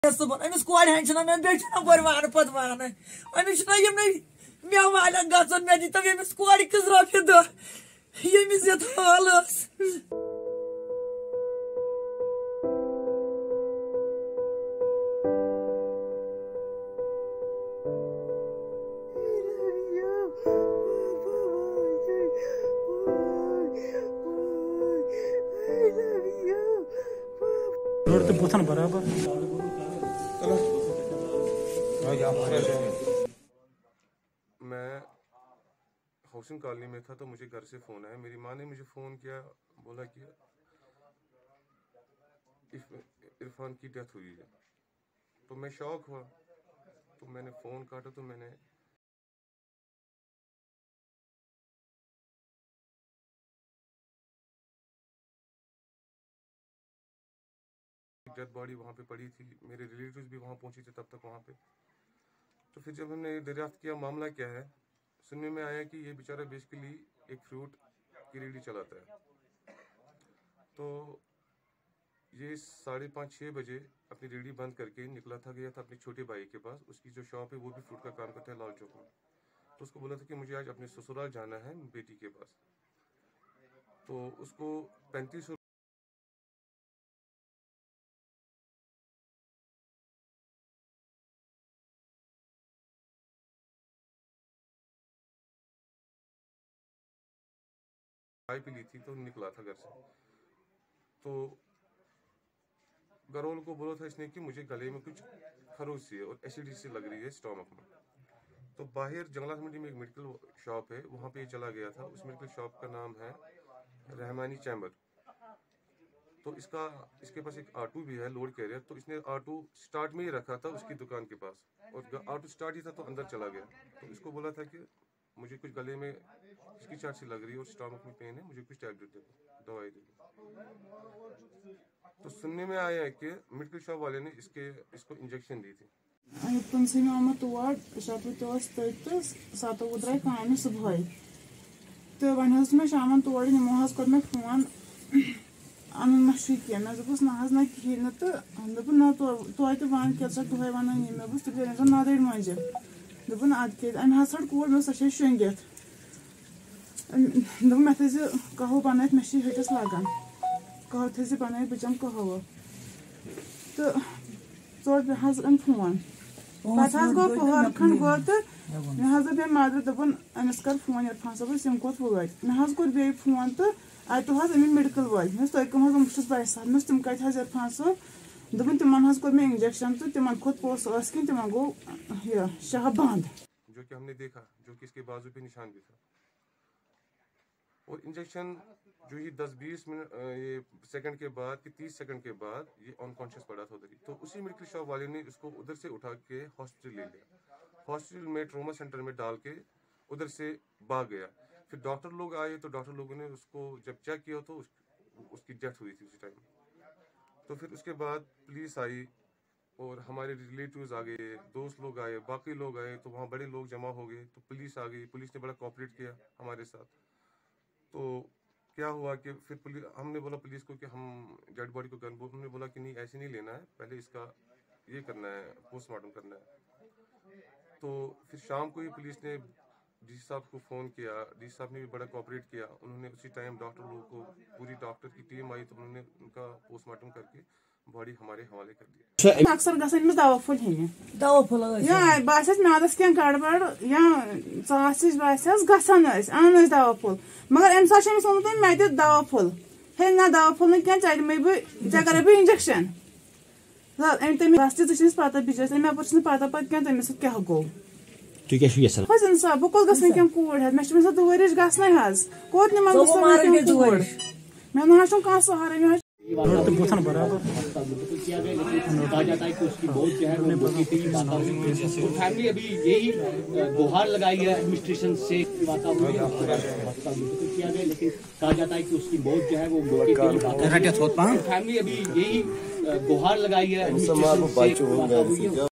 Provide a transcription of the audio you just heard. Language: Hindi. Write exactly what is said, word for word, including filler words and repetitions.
अमिस कोर हन बरवान पे वान अमिस मे वाले गन मे दीत अमिस कोर किस रोपये दह यमिस ये हाल बुथन बराबर मैं हाउसिंग कॉलोनी में था तो मुझे घर से फ़ोन आया। मेरी माँ ने मुझे फ़ोन किया, बोला कि इरफान की डेथ हुई है। तो मैं शॉक हुआ, तो मैंने फ़ोन काटा तो मैंने डेड बॉडी वहाँ पे पड़ी थी। मेरे रिलेटिव्स भी वहाँ पहुँचे थे तब तक वहाँ पे। तो फिर जब हमने दरियाफ्त किया मामला क्या है, सुनने में आया कि ये बेचारा बेसिकली एक फ्रूट की रेडी चलाता है। तो ये साढ़े पाँच छः बजे अपनी रेडी बंद करके निकला था, गया था अपने छोटे भाई के पास। उसकी जो शॉप है वो भी फ्रूट का काम करता है लाल चौक में। तो उसको बोला था कि मुझे आज अपने ससुराल जाना है बेटी के पास। तो उसको पैंतीस सौ चाय पी ली थी तो निकला था घर से। तो घर वालों को बोला था इसने कि मुझे गले में कुछ खरोच सी है और एसिडिटी सी लग रही है स्टोमक में। तो बाहर जंगलात मंडी में एक मेडिकल शॉप है, वहाँ पे चला गया था। उस मेडिकल शॉप का नाम है रहमानी चैम्बर। तो इसका इसके पास एक ऑटो भी है, लोड कैरियर। तो इसने ऑटो स्टार्ट में ही रखा था उसकी दुकान के पास, और ऑटो स्टार्ट ही था तो अंदर चला गया। तो इसको बोला था कि मुझे कुछ गले में इसकी चाट सी लग रही है और स्टोमक में पेन है, मुझे कुछ टैबलेट दे दो, दवाई दे दो। तो सुनने में आया है कि मेडिकल शॉप वाले ने इसके इसको इंजेक्शन दी थी। पंचमी आम तोड़ शतवह तो सतवह द्राय काम सुबह तो वन मे शाम तोड़ नमो कोर मे फोन अन मा कह मे दोपस ना ना कहें तो दोपन ना तो वन क्या तुह वन मे बस तुम नदर मज दोपन अद अम हर कोर मे सो शंगित दोप मे थो कहो बन मे हटिस लगान कहो थो बन बचम कहो तो चोर मे अन फोन पे गो पहर खंड गो तो मे पे मदर दोपन अमिस कर फोन इरफान सबस यम कोत वो मे कोर बे फोन तो अत अमी मेडिकल वाल मे तुम कम बहुत बसा मे तुम कत इरफान सब दोपन तिमन कोर मे इंजेक्शन तो तिमन खोत पोस कन तिमन गो यह शाह बंद, जो कि हमने देखा, जो कि इसके बाजू पे निशान भी था। और इंजेक्शन जो ही दस बीस मिनट ये सेकंड के बाद कि तीस सेकंड के बाद ये अनकॉन्शियस पड़ा था उधर ही। तो उसी मेडिकल शॉप वाले ने उसको उधर से उठा के हॉस्पिटल ले लिया। हॉस्पिटल में ट्रॉमा सेंटर में डाल के उधर से भाग गया। फिर डॉक्टर लोग आए तो डॉक्टर लोगों ने उसको जब चेक किया तो उस, उसकी डेथ हुई थी उसी टाइम। तो फिर उसके बाद पुलिस आई और हमारे रिलेटिव्स आ गए, दोस्त लोग आए, बाकी लोग आए। तो वहाँ बड़े लोग जमा हो गए तो पुलिस आ गई। पुलिस ने बड़ा कोऑपरेट किया हमारे साथ। तो क्या हुआ कि फिर पुलिस हमने बोला पुलिस को कि हम डेड बॉडी को गन, उन्होंने बोला कि नहीं ऐसे नहीं लेना है, पहले इसका ये करना है, पोस्टमार्टम करना है। तो फिर शाम को ही पुलिस ने डी साहब को फ़ोन किया। डी साहब ने भी बड़ा कोऑपरेट किया। उन्होंने उसी टाइम डॉक्टर लोगों को, पूरी डॉक्टर की टीम आई तो उन्होंने उनका पोस्टमार्टम करके बॉडी हमारे हवाले कर दिया। अक्सर गसन दवा फुल हेन दवा फुल या बास म्यादस क्या गड़बड़ या चास बास गसान अन दवा फुल मगर अम सा वो मे दि दवा फुल हे ना दवा फुल क्या चलमे बे कर इंजेक्शन तमिस पता बिचस मे पे पता पे क्या तमिस क्या गो इंसान बह कोत गस कम कूर मे दूरिश गसन कोत निमन कूर मे ना कह सहारा बुथन बराबर कहा जाता है कि उसकी बहुत जो है वो मोटी थी और फैमिली अभी यही गुहार लगाई है एडमिनिस्ट्रेशन से वातावरण किया गया, लेकिन कहा जाता है कि उसकी बहुत जो है वो मोटी थी। फैमिली अभी यही गुहार लगाई है एडमिनिस्ट्रेशन से।